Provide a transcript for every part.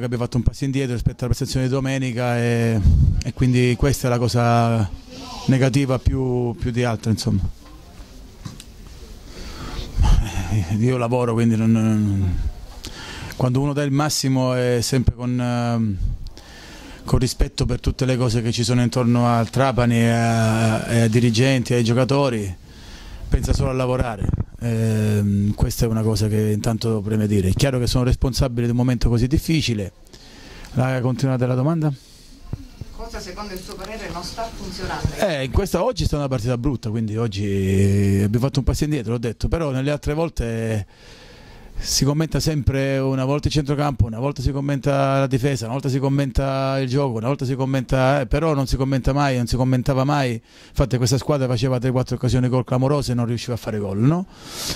che abbiamo fatto un passo indietro rispetto alla prestazione di domenica e quindi questa è la cosa negativa più di altre, insomma. Io lavoro, quindi quando uno dà il massimo è sempre con rispetto per tutte le cose che ci sono intorno al Trapani e ai dirigenti, ai giocatori, pensa solo a lavorare. Questa è una cosa che intanto preme dire. È chiaro che sono responsabile di un momento così difficile. Continuate la domanda? Cosa secondo il suo parere non sta funzionando? Oggi è stata una partita brutta, quindi oggi abbiamo fatto un passo indietro, l'ho detto, però nelle altre volte si commenta sempre, una volta il centrocampo, una volta si commenta la difesa, una volta si commenta il gioco, una volta si commenta, però non si commenta mai, non si commentava mai. Infatti questa squadra faceva 3-4 occasioni gol clamorose e non riusciva a fare gol, no?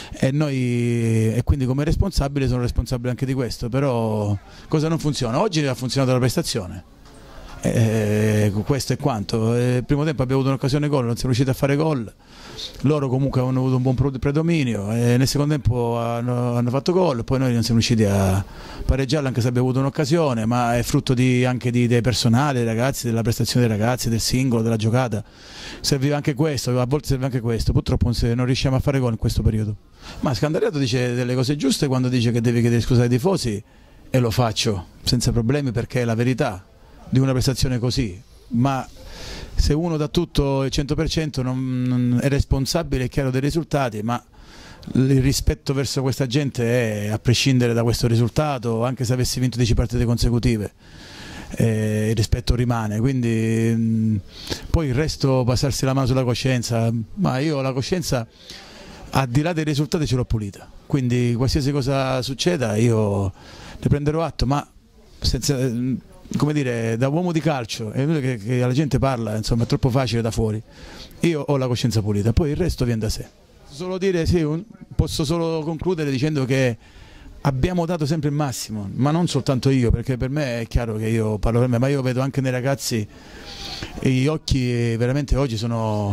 E quindi come responsabile sono responsabile anche di questo, però cosa non funziona? Oggi ha funzionato la prestazione. Questo è quanto. Il primo tempo abbiamo avuto un'occasione gol, non siamo riusciti a fare gol. Loro comunque hanno avuto un buon predominio e nel secondo tempo hanno fatto gol, poi noi non siamo riusciti a pareggiarlo anche se abbiamo avuto un'occasione, ma è frutto anche dei personali, dei ragazzi, della prestazione dei ragazzi, del singolo, della giocata. Serviva anche questo, a volte serve anche questo, purtroppo non riusciamo a fare gol in questo periodo. Ma Scandariato dice delle cose giuste quando dice che devi chiedere scusa ai tifosi, e lo faccio senza problemi perché è la verità di una prestazione così, ma se uno dà tutto il 100% non è responsabile, è chiaro, dei risultati, ma il rispetto verso questa gente è a prescindere da questo risultato, anche se avessi vinto 10 partite consecutive, il rispetto rimane, quindi poi il resto passarsi la mano sulla coscienza, ma io la coscienza al di là dei risultati ce l'ho pulita, quindi qualsiasi cosa succeda io ne prenderò atto, ma senza, come dire, da uomo di calcio è inutile che la gente parla, insomma è troppo facile da fuori. Io ho la coscienza pulita, poi il resto viene da sé. Solo dire, sì, posso solo concludere dicendo che abbiamo dato sempre il massimo, ma non soltanto io, perché per me è chiaro che io parlo per me, ma io vedo anche nei ragazzi gli occhi veramente oggi sono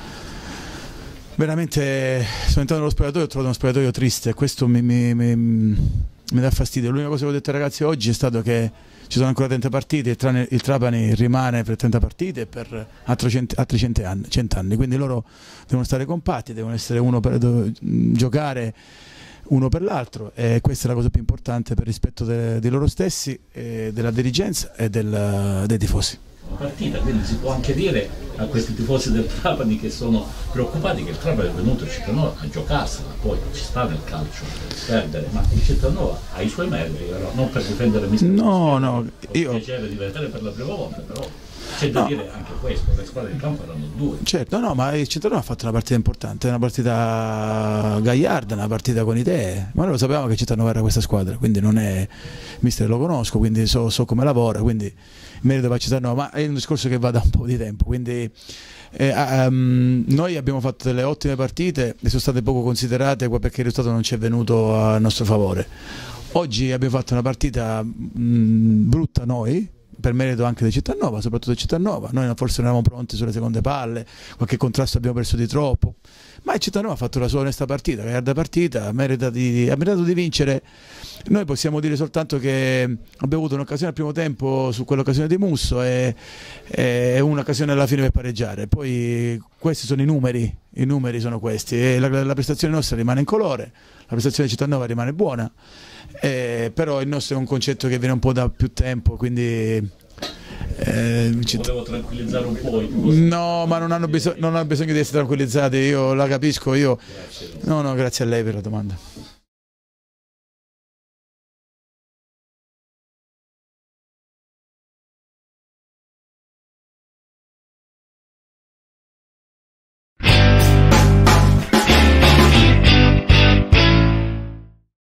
entrato nello spogliatoio e ho trovato uno spogliatoio triste, questo mi dà fastidio. L'unica cosa che ho detto ai ragazzi oggi è stato che ci sono ancora 30 partite, il Trapani rimane per 30 partite e per altri 100 anni, quindi loro devono stare compatti, devono essere giocare uno per l'altro, e questa è la cosa più importante per rispetto di loro stessi, della dirigenza e dei tifosi. Partita, quindi si può anche dire a questi tifosi del Trapani che sono preoccupati che il Trapani è venuto a Cittanova a giocarsela, poi ci sta nel calcio perdere, ma il Cittanova ha i suoi meriti, però non per difendere Mister. No, io ho piacere di vedere per la prima volta, però c'è da dire anche questo, le squadre in campo erano due. Certo, no, ma il Cittanova ha fatto una partita importante, una partita gagliarda, una partita con idee, ma noi lo sapevamo che Cittanova era questa squadra, quindi non è, Mister lo conosco, quindi so come lavora, quindi merito per Cittanova, ma è un discorso che va da un po' di tempo, quindi noi abbiamo fatto delle ottime partite e sono state poco considerate perché il risultato non ci è venuto a nostro favore. Oggi abbiamo fatto una partita brutta noi, per merito anche di Cittanova, soprattutto di Cittanova. Noi forse non eravamo pronti sulle seconde palle, qualche contrasto abbiamo perso di troppo, ma il Cittanova ha fatto la sua onesta partita, gagliarda partita, ha meritato di vincere. Noi possiamo dire soltanto che abbiamo avuto un'occasione al primo tempo su quell'occasione di Musso e un'occasione alla fine per pareggiare. Poi questi sono i numeri sono questi, e la prestazione nostra rimane in colore, la prestazione di Cittanova rimane buona, però il nostro è un concetto che viene un po' da più tempo, quindi volevo tranquillizzare un po' no, ma non hanno bisogno di essere tranquillizzati, io la capisco, no, grazie a lei per la domanda.